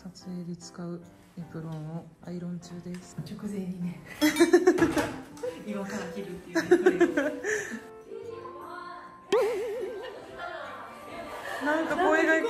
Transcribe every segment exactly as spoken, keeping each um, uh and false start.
撮影で使うエプロンをアイロン中です。 直前にね今から切るっていうね。 なんか声が聞こえる。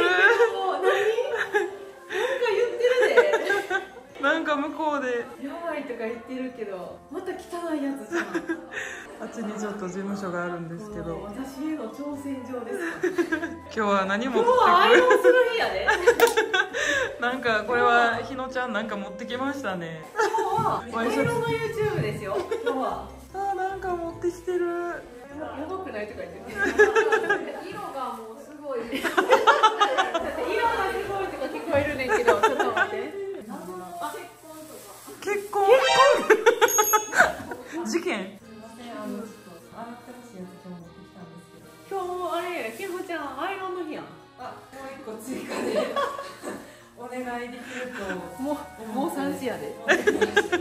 なんか向こうでやばいとか言ってるけど、また汚いやつじゃん。 あっちにちょっと事務所があるんですけど、 私への挑戦状ですか。 今日は何持ってくる？ 今日はアイロンする日やで。 なんかこれはひのちゃんなんか持ってきましたね。 今日はアイロンの ユーチューブ ですよ。今日はあー、なんか持ってきてる。 やばくないとか言ってる。色がもうすごい。だって色がすごいとか聞こえるねんけど、ちょっと待って。 結婚？事件？ すみません、あのちょっと洗ってほしいやつ今日持ってきたんですけど。今日あれや、きほちゃんアイロンの日やん。あ、もう一個追加でお願いできると。もうもう三時やで。直接触るあれかもなん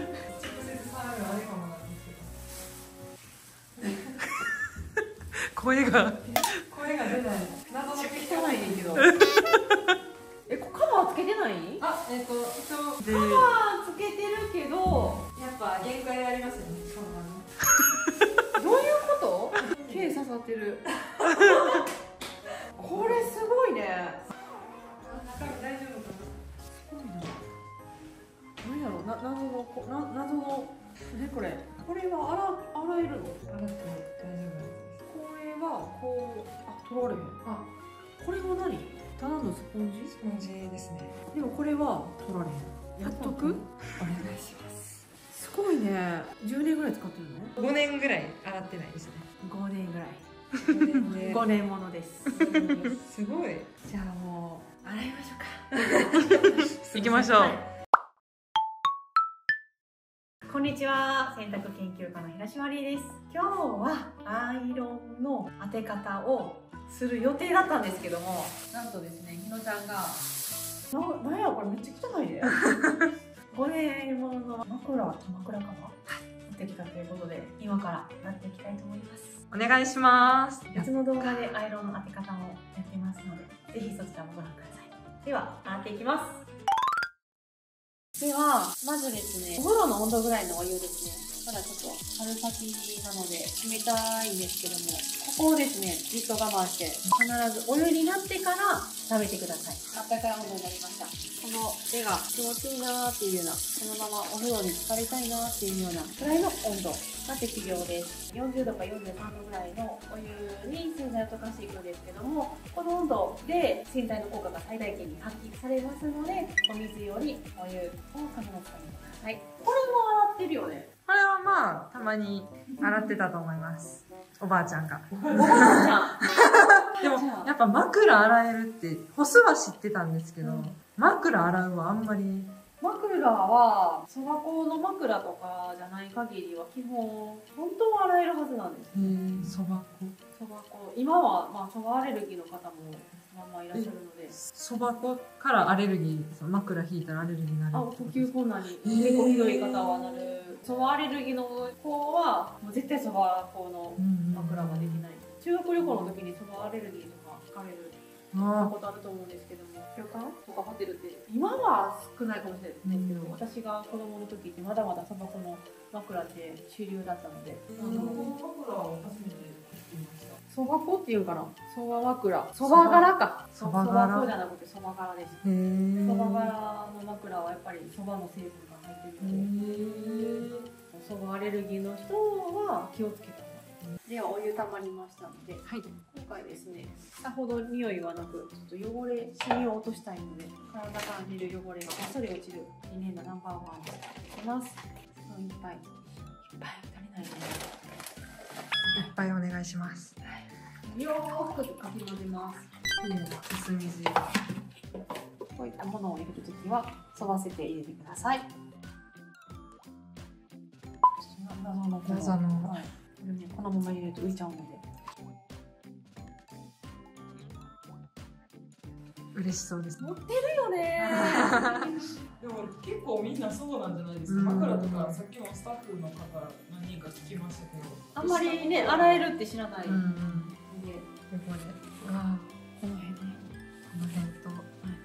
ですけど。 声が声が出ない。謎の汚いねんけど。え、こカバーつけてない？あ、えっと一応カバーつけてるけど、やっぱ限界ありますよね。どういうこと？毛刺さってる。これすごいね。中身大丈夫かな？すごいな。何やろ？な謎のこな謎のねこれ。これは洗洗えるの？洗っても大丈夫なんです。これはこうあ取られへん。あ、これは何？ただのスポンジ？スポンジですね。でもこれは取られへん。やっとく？お願いします。すごいね。じゅうねんぐらい使ってるの？ ごねんぐらい洗ってないですね。 ごねんぐらい。ごねんものです。 すごい。 じゃあもう洗いましょうか。 行きましょう。はい、 こんにちは、洗濯研究家の平島理恵です。今日はアイロンの当て方をする予定だったんですけども、なんとですね、ひのちゃんがな、なんやこれめっちゃ汚いでごねんものの枕、枕カバー持ってきたということで、今からやっていきたいと思います。 お願いします。 別の動画でアイロンの当て方もやってますので、ぜひそちらもご覧ください。では、洗っていきます。では、まずですね、お風呂の温度ぐらいのお湯ですね。まだちょっと春先なので冷たいんですけども、ここをですね、じっと我慢して、必ずお湯になってから食べてください。あったかい温度になりました。この手が気持ちいいなーっていうような、そのままお風呂に浸かりたいなーっていうようなくらいの温度が適量です。よんじゅうどかよんじゅうさんどぐらいのお湯に洗剤を溶かしていくんですけども、この温度で洗剤の効果が最大限に発揮されますので、お水よりお湯を必ず使ってください。これも洗ってるよね。 これはまあたまに洗ってたと思います。おばあちゃんが。 おばあちゃん。 でもやっぱ枕洗えるって干すは知ってたんですけど、うん、枕洗うはあんまり。 枕はそば粉の枕とかじゃない限りは基本本当は洗えるはずなんです。 へえ、そば粉。 そば粉。今はまあそばアレルギーの方もまあまあいらっしゃるので。 そば粉からアレルギー、その枕引いたらアレルギーになる。 あ、呼吸困難に結構ひどい方はなる。そばアレルギーの子はもう絶対そば粉の枕ができない。修学旅行の時にそばアレルギーとか聞かれることあると思うんですけども、旅館とかホテルって今は少ないかもしれないですけど、うん、私が子供の時ってまだまだそば粉の枕って主流だったので、そば粉の枕を初めて聞きました。そば粉っていうかな、そば枕、そば柄か、そば粉じゃなくてそば柄です。そば柄の枕はやっぱりそばの成分が入ってるので、そばアレルギーの人は気をつけた方がいい。ではお湯たまりましたので、はい、今回ですね、さほど匂いはなく、ちょっと汚れ、シミを落としたいので、体から出る汚れがあっさり落ちるリネンのナンバーワンをつけます。スプーンいっぱい、いっぱい足りないね。 いっぱいお願いします。 よーくかき混ぜます。 すす水。 こういったものを入れるときは、沿わせて入れてください。謎の謎の、 はい、このまま入れると浮いちゃうので。 嬉しそうです。 持ってるよねでも結構みんなそうなんじゃないですか。枕とかさっきもスタッフの方何人か聞きましたけど、 あんまりね洗えるって知らない。で、ここで、ああ、 この辺ね、 この辺と、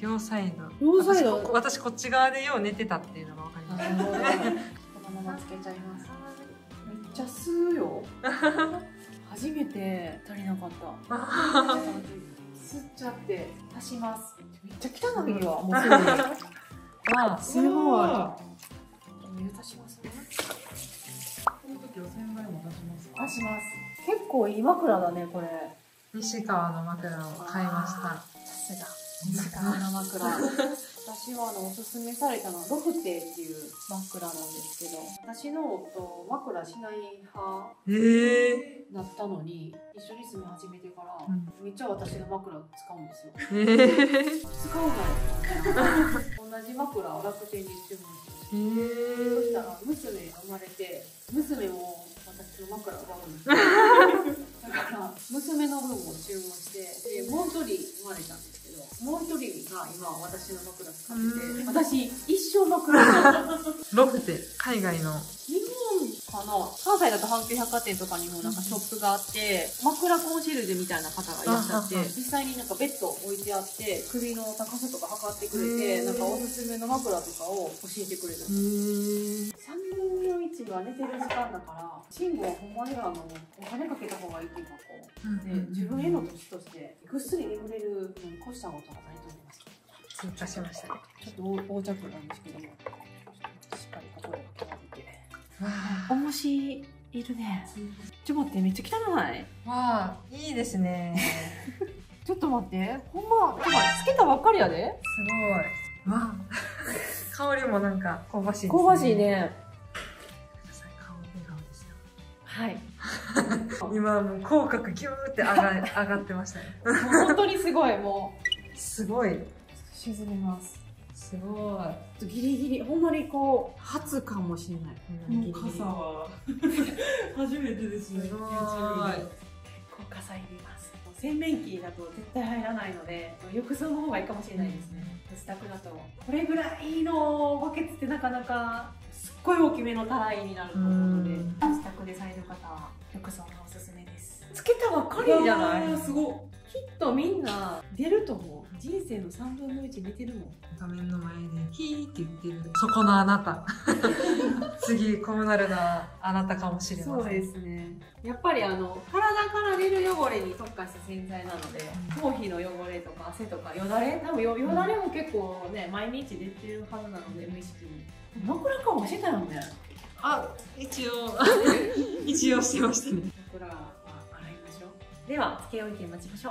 両サイド。 両サイド私こ、私こっち側でよう寝てたっていうのがわかります。 このままつけちゃいます。めっちゃ吸うよ。初めて足りなかった。吸っちゃって足します。めっちゃ汚いわ。もうすぐに。あ、すごい。お湯足しますね。 この時は洗剤も出しますか？ 出します。結構いい枕だねこれ。 西川の枕を買いました。 さすが西川の枕。私はあのおすすめされたのはロフテっていう枕なんですけど、私の夫枕しない派えだったのに一緒に住み始めてから、 うん、 めっちゃ私の枕使うんですよ。 えー、 使うなよ。同じ枕を楽天に注文しました。えー、そしたら娘が生まれて、娘も私の枕を買うんですよ。だから娘の分も注文してで、もう一人生まれたんですけど、もう一人が今私の枕使ってて、私一生枕ロフテ、海外の日本かな、関西だと阪急百貨店とかにもなんかショップがあって、枕コンシェルジュみたいな方がいらっしゃって、実際になんかベッド置いてあって首の高さとか測ってくれて、なんかおすすめの枕とかを教えてくれる。さんぶんのいちが寝てる時間だから、寝具はほんまにあのお金かけた方がいいっていうか、こう、で自分への投資としてぐっすり眠れるのに越したことはないと思います。 追加しましたね。 ちょっと横着なんですけども、しっかりここで合わせて。重しいるね。ちょっと待って、めっちゃ汚い。 わあ、いいですね。 ちょっと待って、ほんま、ちょっと待って、つけたばっかりやで。 すごい。わあ、香りもなんか香ばしいですね。 香ばしいね。 顔笑顔ですよ。 はい。 今もう口角ギューって上が上がってましたね。 もう本当にすごい、もう。すごい。 沈めます。 すごい。 ギリギリ、ほんまにこう、初かもしれない。 この傘は初めてですね。 すごい。 こう傘入ります。洗面器だと絶対入らないので、浴槽の方がいいかもしれないですね。自宅だとこれぐらいのバケツってなかなかすっごい大きめのたらいになると思うので、自宅でされる方は浴槽がおすすめです。つけたばっかりじゃない？ すごい。 きっとみんな出ると思う。人生のさんぶんのいち寝てるもん。 画面の前でヒーって言ってるそこのあなた。次こうなるのはあなたかもしれません。 そうですね。やっぱりあの体から出る汚れに特化した洗剤なので、頭皮の汚れとか汗とかよだれ、多分よだれも結構ね毎日出てるはずなので無意識に。枕カバーしてたよね。 あ、一応一応してましたね。 枕は洗いましょう。ではつけ置き待ちましょう。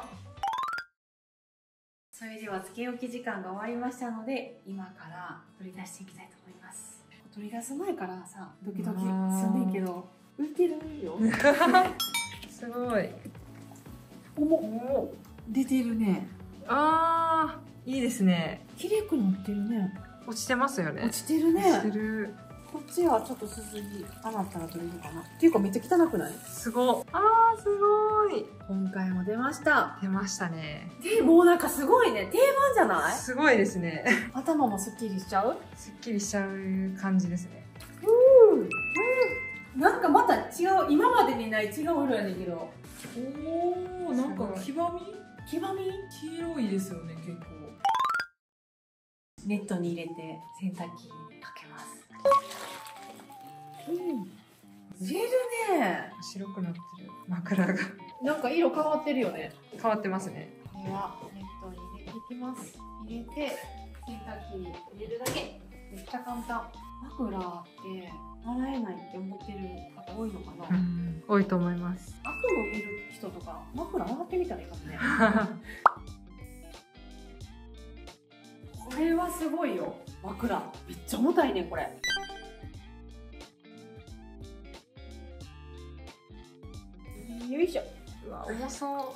それではつけ置き時間が終わりましたので、今から取り出していきたいと思います。取り出す前からさ、ドキドキすんねんけど浮いてるよ。 すごい。 重っ。出てるね。 あー、いいですね。 綺麗くなってるね。 落ちてますよね。 落ちてるね。 落ちてる。 こっちはちょっとすすぎ余ったら取れるかな。っていうかめっちゃ汚くない？ すごい。あー、すごい。 今回も出ました。 出ましたね。 でもうなんかすごいね。定番じゃない？ すごいですね。 頭もすっきりしちゃう？ すっきりしちゃう感じですね。 うん。うん。なんかまた違う、今までにない違う色やねんけど。 おー、なんか黄ばみ？ 黄ばみ？ 黄色いですよね、結構。 ネットに入れて洗濯機にかけます。うん。出るね。 白くなってる枕が。 なんか色変わってるよね。 変わってますね。 これはネットに入れていきます。入れて洗濯機に入れるだけ。めっちゃ簡単。枕って洗えないって思ってる方多いのかな。 うん、多いと思います。 悪夢見る人とか枕洗ってみたらいいかもね。これはすごいよ。枕めっちゃ重たいねこれ。よいしょ。 うわ、重そう。うわ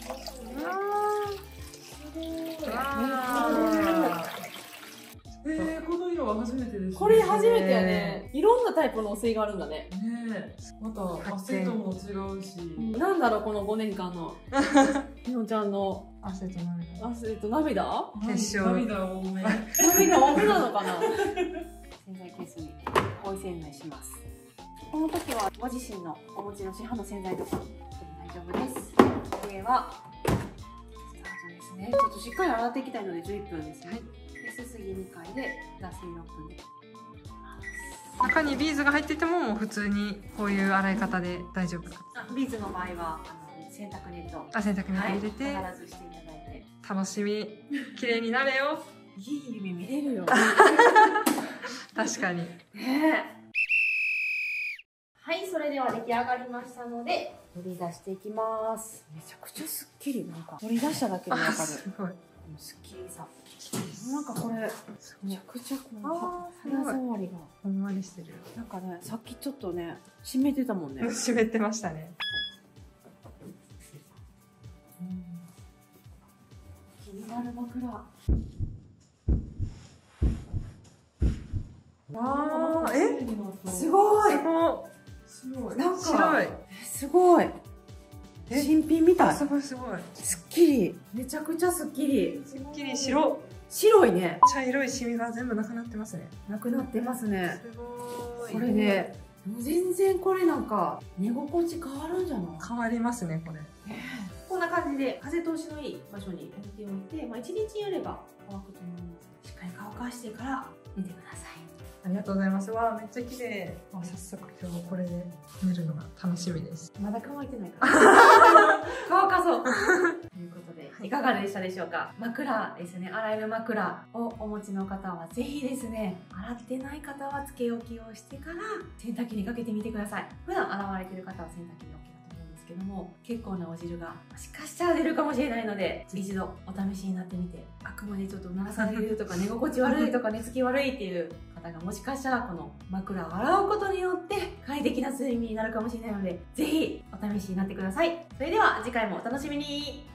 ー、すごい。 えー、この色は初めてですね。 これ初めてやね。いろんなタイプのお水があるんだね。 ねえ、また汗とも違うし。 なんだろうこのごねんかんのみのちゃんの汗と涙。 汗と涙？ 結晶。 涙多め。 涙多めなのかな。洗剤ケースに追い洗剤します。この時はご自身のお持ちの市販の洗剤とか大丈夫です。上はスタートですですね。ちょっとしっかり洗っていきたいのでじゅういっぷんですね。 はい。 ですすぎにかいで脱水ろっぷんで。 中にビーズが入っててももう普通にこういう洗い方で大丈夫なんです。 あビーズの場合はあの洗濯ネット、 あ、洗濯ネット入れて、 はい、必ずしていただいて。 楽しみ。綺麗になれよ。 いい夢見れるよ。 確かに。 ねえ。はい、それでは出来上がりましたので取り出していきます。めちゃくちゃすっきり、なんか取り出しただけでわかる。 すごい。 すっきりさ。なんかこれめちゃくちゃこの肌すごい触りがほんまにしてる。 なんかね、さっきちょっとね湿ってたもんね。 湿ってましたね。 気になる枕。 ああ、え、 すごい。 すごい。 なんか白い。 すごい。 え新品みたい。 すごいすごい。 すっきり。めちゃくちゃすっきり。 すっきり白。 白いね。 茶色いシミが全部なくなってますね。 なくなってますね。 すごい。 これね、もう全然これなんか寝心地変わるんじゃない？ 変わりますね、これ。 こんな感じで風通しのいい場所に置いておいて、まあ、いちにちやれば乾くと思います。しっかり乾かしてから寝てください。 ありがとうございます。わあ、めっちゃ綺麗。あ、早速今日これで寝るのが楽しみです。 まだ乾いてないから乾かそうということで、いかがでしたでしょうか。枕ですね、洗える枕をお持ちの方はぜひですね、洗ってない方はつけ置きをしてから洗濯機にかけてみてください。普段洗われてる方は洗濯機に OK だと思うんですけども、結構なお汁がもしかしたら出るかもしれないので、一度お試しになってみて、あくまでちょっと鳴らされるとか寝心地悪いとか寝つき悪いっていう方がもしかしたらこの枕を洗うことによって快適な睡眠になるかもしれないので、ぜひお試しになってください。それでは次回もお楽しみに。